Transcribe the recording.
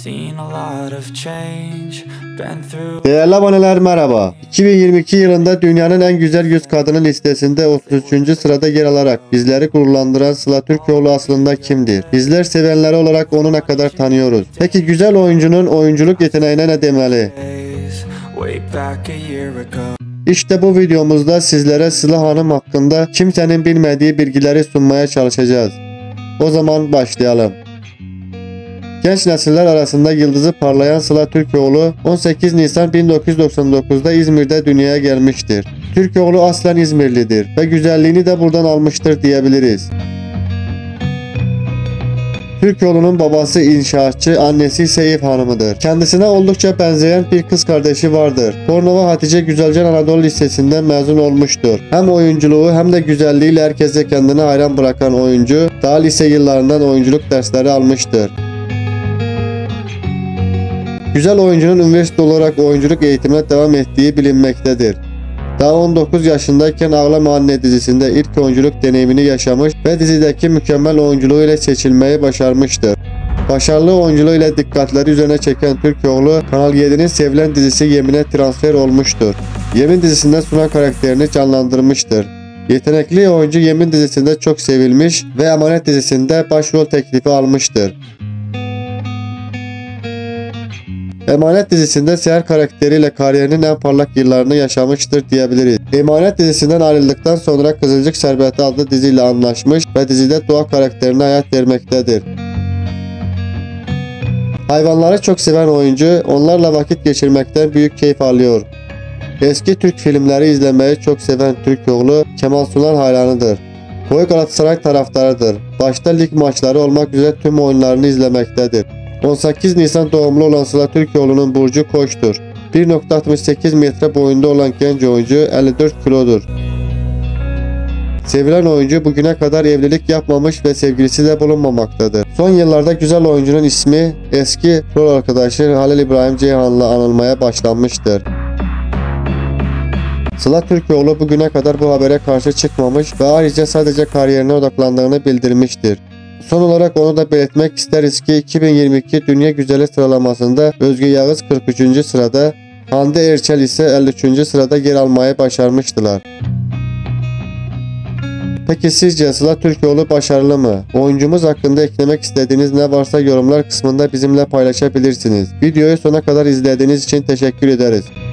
Değerli aboneler merhaba. 2022 yılında dünyanın en güzel 100 kadını listesinde 33. sırada yer alarak bizleri gururlandıran Sıla Türkoğlu aslında kimdir? Bizler sevenleri olarak onu ne kadar tanıyoruz? Peki güzel oyuncunun oyunculuk yeteneğine ne demeli? İşte bu videomuzda sizlere Sıla Hanım hakkında kimsenin bilmediği bilgileri sunmaya çalışacağız. O zaman başlayalım. Genç nesiller arasında yıldızı parlayan Sıla Türkoğlu 18 Nisan 1999'da İzmir'de dünyaya gelmiştir. Türkoğlu aslen İzmirlidir ve güzelliğini de buradan almıştır diyebiliriz. Türkoğlu'nun babası inşaatçı, annesi ise ev hanımıdır. Kendisine oldukça benzeyen bir kız kardeşi vardır. Bornova Hatice Güzelcan Anadolu Lisesi'nden mezun olmuştur. Hem oyunculuğu hem de güzelliğiyle herkese kendine hayran bırakan oyuncu, daha lise yıllarından oyunculuk dersleri almıştır. Güzel oyuncunun üniversite olarak oyunculuk eğitimine devam ettiği bilinmektedir. Daha 19 yaşındayken Ağlama Anne dizisinde ilk oyunculuk deneyimini yaşamış ve dizideki mükemmel oyunculuğu ile seçilmeyi başarmıştır. Başarılı oyunculuğu ile dikkatleri üzerine çeken Türkoğlu, Kanal 7'nin sevilen dizisi Yemin'e transfer olmuştur. Yemin dizisinde Suna karakterini canlandırmıştır. Yetenekli oyuncu Yemin dizisinde çok sevilmiş ve Emanet dizisinde başrol teklifi almıştır. Emanet dizisinde Seher karakteriyle kariyerinin en parlak yıllarını yaşamıştır diyebiliriz. Emanet dizisinden ayrıldıktan sonra Kızılcık Şerbeti adlı diziyle anlaşmış ve dizide Doğa karakterine hayat vermektedir. Hayvanları çok seven oyuncu, onlarla vakit geçirmekten büyük keyif alıyor. Eski Türk filmleri izlemeyi çok seven Türkoğlu, Kemal Sunal hayranıdır. Koyu Galatasaray taraftarıdır. Başta lig maçları olmak üzere tüm oyunlarını izlemektedir. 18 Nisan doğumlu olan Sıla Türkoğlu'nun burcu Koç'tur. 1.68 metre boyunda olan genç oyuncu 54 kilodur. Sevilen oyuncu bugüne kadar evlilik yapmamış ve sevgilisi de bulunmamaktadır. Son yıllarda güzel oyuncunun ismi eski rol arkadaşı Halil İbrahim Ceyhan'la anılmaya başlanmıştır. Sıla Türkoğlu bugüne kadar bu habere karşı çıkmamış ve ayrıca sadece kariyerine odaklandığını bildirmiştir. Son olarak onu da belirtmek isteriz ki 2022 Dünya Güzeli sıralamasında Özge Yağız 43. sırada, Hande Erçel ise 53. sırada yer almayı başarmıştılar. Peki sizce Sıla Türkoğlu başarılı mı? Oyuncumuz hakkında eklemek istediğiniz ne varsa yorumlar kısmında bizimle paylaşabilirsiniz. Videoyu sona kadar izlediğiniz için teşekkür ederiz.